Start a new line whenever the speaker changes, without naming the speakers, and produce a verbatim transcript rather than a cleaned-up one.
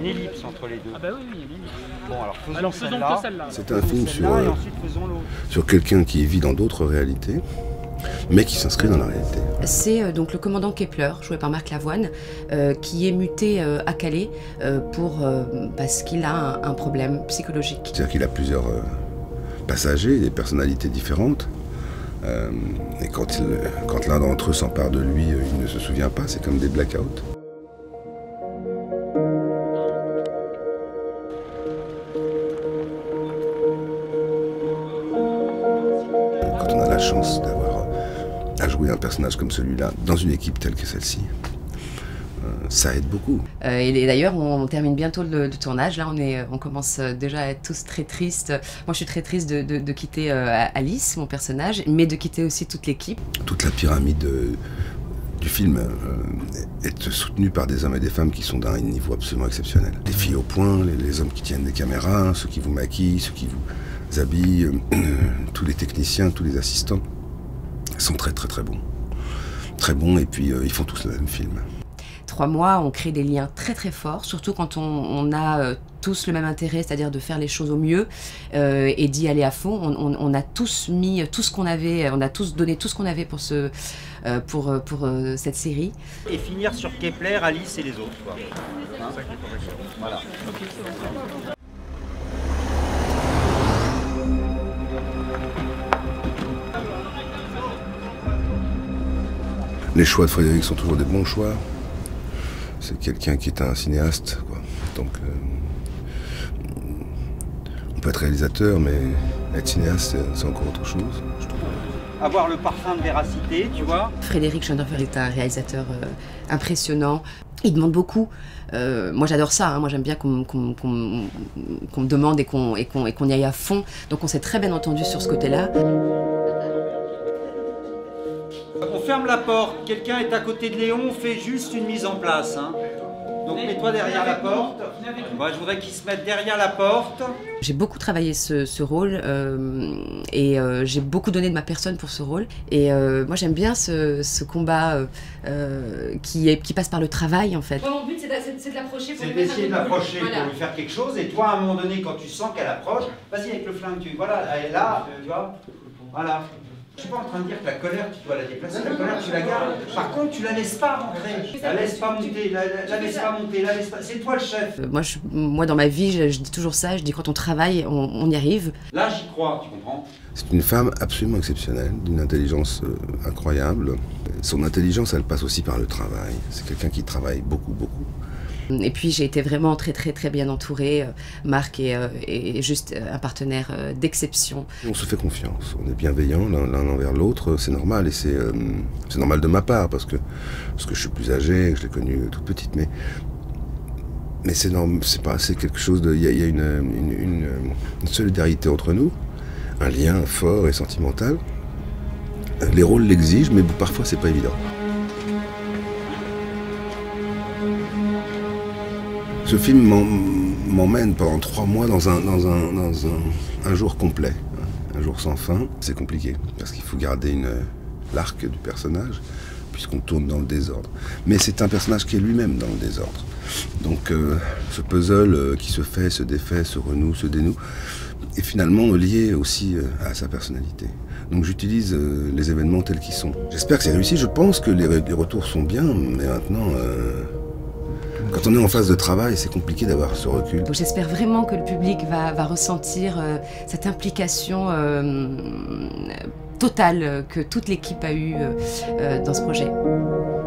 ellipse entre les deux.
Ah bah oui, oui, il y a une ellipse.
Bon, alors faisons,
alors, faisons
celle-là.
que celle-là.
C'est un film sur,
Et
euh,
ensuite faisons l'autre.
sur quelqu'un qui vit dans d'autres réalités, mais qui s'inscrit dans la réalité.
C'est euh, donc le commandant Kepler, joué par Marc Lavoine, euh, qui est muté euh, à Calais euh, pour, euh, parce qu'il a un, un problème psychologique.
C'est-à-dire qu'il a plusieurs euh, passagers, des personnalités différentes. Euh, et quand, il, quand l'un d'entre eux s'empare de lui, euh, il ne se souvient pas, c'est comme des blackouts. Quand on a la chance d'avoir euh, à jouer un personnage comme celui-là dans une équipe telle que celle-ci, euh, ça aide beaucoup.
Euh, et d'ailleurs, on, on termine bientôt le, le tournage. Là, on, est, on commence déjà à être tous très tristes. Moi, je suis très triste de, de, de quitter euh, Alice, mon personnage, mais de quitter aussi toute l'équipe.
Toute la pyramide euh, du film euh, est soutenue par des hommes et des femmes qui sont d'un niveau absolument exceptionnel. Les filles au point, les, les hommes qui tiennent des caméras, ceux qui vous maquillent, ceux qui vous habillent, euh, tous les techniciens, tous les assistants sont très très très bons. Très bons, et puis euh, ils font tous le même film.
Trois mois, on crée des liens très très forts, surtout quand on, on a euh, tous le même intérêt, c'est-à-dire de faire les choses au mieux euh, et d'y aller à fond. On, on, on a tous mis tout ce qu'on avait, on a tous donné tout ce qu'on avait pour, ce, euh, pour, pour euh, cette série.
Et finir sur Kepler, Alice et les autres, quoi. Hein, voilà.
Les choix de Frédéric sont toujours des bons choix. C'est quelqu'un qui est un cinéaste, quoi. Donc, euh, on peut être réalisateur, mais être cinéaste, c'est encore autre chose, je trouve.
Avoir le parfum de véracité, tu vois.
Frédéric Schoenhofer est un réalisateur euh, impressionnant. Il demande beaucoup. Euh, moi, j'adore ça. Hein. Moi, j'aime bien qu'on qu'on, qu'on, qu'on me demande et qu'on et qu'on, et qu'on y aille à fond. Donc, on s'est très bien entendu sur ce côté-là.
On ferme la porte, quelqu'un est à côté de Léon, on fait juste une mise en place. Hein. Donc mets-toi derrière la porte. Moi, je voudrais qu'il se mette derrière la porte.
J'ai beaucoup travaillé ce, ce rôle euh, et euh, j'ai beaucoup donné de ma personne pour ce rôle. Et euh, moi, j'aime bien ce, ce combat euh, qui, est, qui passe par le travail, en fait.
Moi, mon but, c'est de, de l'approcher pour
C'est
lui mettre
d'essayer de
un coup
l'approcher
Voilà.
pour lui faire quelque chose. Et toi, à un moment donné, quand tu sens qu'elle approche, vas-y avec le flingue. Tu, voilà, elle est là, tu vois. Voilà. Je suis pas en train de dire que la colère, tu dois la déplacer, la colère, tu la gardes. Par contre, tu la laisses pas rentrer. La laisse pas monter, la, la, la laisse pas monter, la laisse pas... C'est toi le chef.
Moi, je, moi, dans ma vie, je, je dis toujours ça, je dis quand on travaille, on, on y arrive.
Là, j'y crois, tu comprends?
C'est une femme absolument exceptionnelle, d'une intelligence euh, incroyable. Son intelligence, elle passe aussi par le travail. C'est quelqu'un qui travaille beaucoup, beaucoup.
Et puis j'ai été vraiment très très très bien entourée. Marc est, euh, est juste un partenaire euh, d'exception.
On se fait confiance, on est bienveillants l'un envers l'autre, c'est normal et c'est euh, c'est normal de ma part parce que, parce que je suis plus âgé, je l'ai connue toute petite, mais, mais c'est c'est pas c'est quelque chose de... Il y a, y a une, une, une, une solidarité entre nous, un lien fort et sentimental. Les rôles l'exigent, mais parfois c'est pas évident. Ce film m'emmène pendant trois mois dans un, dans un, dans un, un jour complet, un jour sans fin. C'est compliqué, parce qu'il faut garder une, l'arc du personnage, puisqu'on tourne dans le désordre. Mais c'est un personnage qui est lui-même dans le désordre. Donc euh, ce puzzle euh, qui se fait, se défait, se renoue, se dénoue, est finalement lié aussi euh, à sa personnalité. Donc j'utilise euh, les événements tels qu'ils sont. J'espère que c'est réussi, je pense que les, les retours sont bien, mais maintenant... Euh, Quand on est en phase de travail, c'est compliqué d'avoir ce recul.
J'espère vraiment que le public va, va ressentir euh, cette implication euh, totale que toute l'équipe a eue euh, dans ce projet.